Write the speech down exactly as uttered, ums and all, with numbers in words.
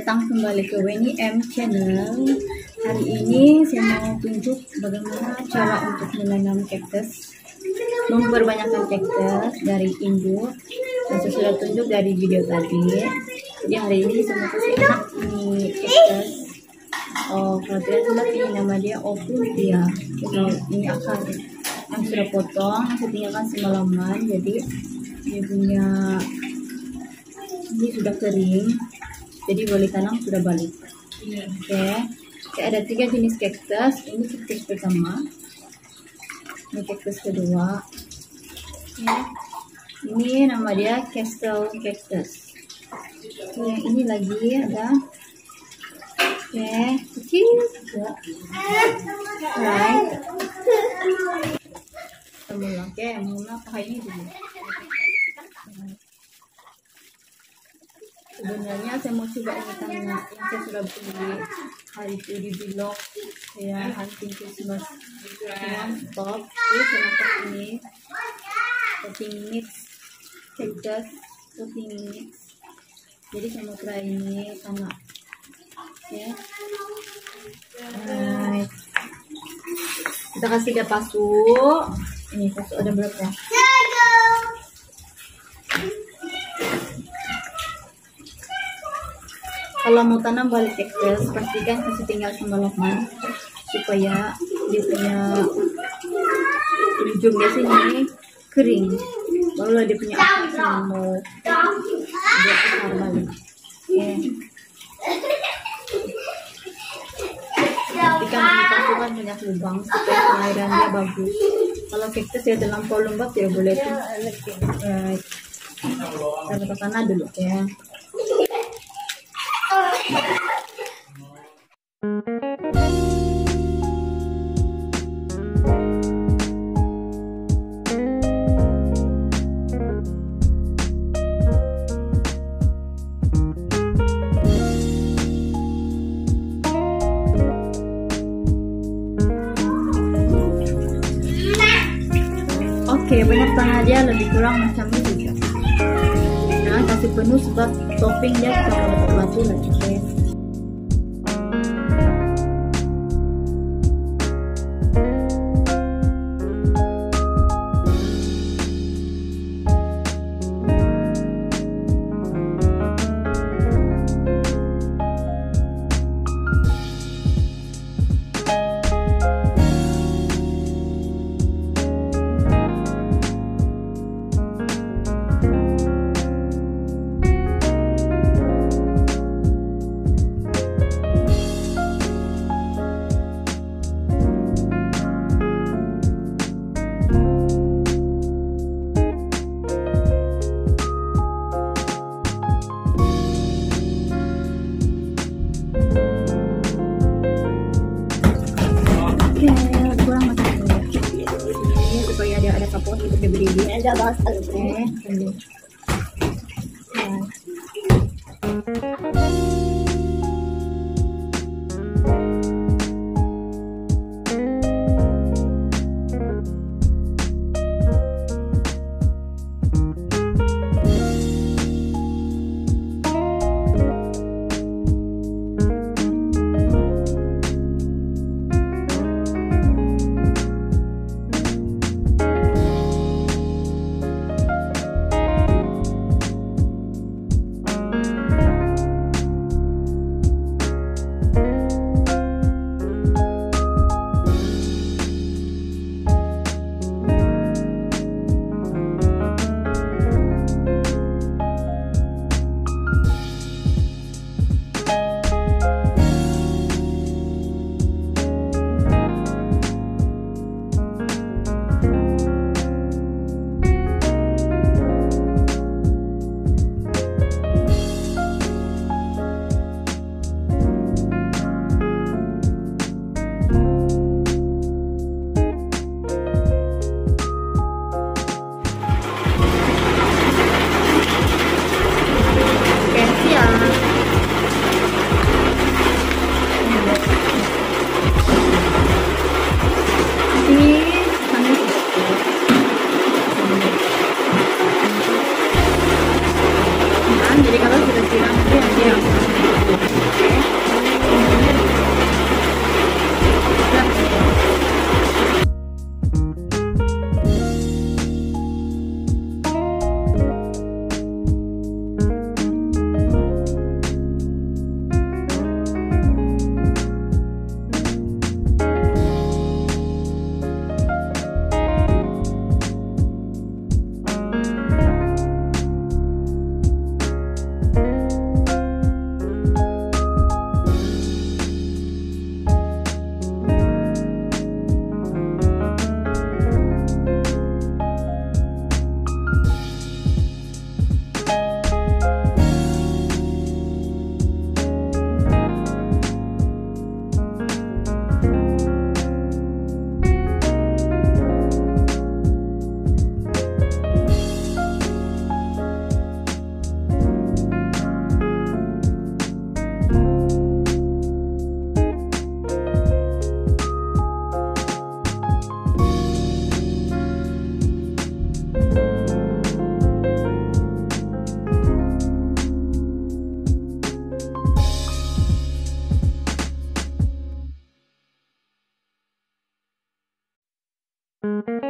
datang kembali ke Wenny M channel. Hari ini saya mau tunjuk bagaimana cara untuk menanam cactus, memperbanyakkan cactus dari induk yang saya sudah tunjuk dari video tadi. Jadi hari ini saya mau kasih anak ini cactus. Oh, kalau tidak salah ini nama dia untuk dia. Jadi ini akar yang sudah potong, saya tinggalkan semalaman. Jadi dia punya ini sudah kering, jadi boleh tanam sudah balik. Oke, okay. Okay, ada tiga jenis cactus. Ini cactus pertama, ini cactus kedua. Okay. Ini nama dia castle cactus. Okay, yang ini lagi ada, oke, okay, kecil juga. Right. Mula, oke, okay, mula pakai ini dulu. Sebenarnya saya mau coba ini tanah yang saya sudah beli hari itu di blog ya, hunting Christmas dengan top. Jadi saya pakai ini potting mix cactus potting mix. Jadi saya mau try ini tanah. Oke, right. Kita kasih dia pasu. Ini pasu ada berapa? Kalau mau tanam balik cactus, pastikan kasih tinggal semalaman supaya dia punya ujung dia sini kering. Barulah dia punya akar yang mau dia akar balik. Oke. Pastikan dipasukkan banyak lubang supaya pengairan dia bagus. Kalau cactus ya terlampau lembab tidak boleh tuh. Right. Kita ke tanah dulu ya. Oke, banyak tanah dia lebih kurang macam ini juga. Jangan kasih penuh sebab topping dia kalau dapat batu lagi. Oke. Untuk diberi ada basal. Oke, sambil. Thank you.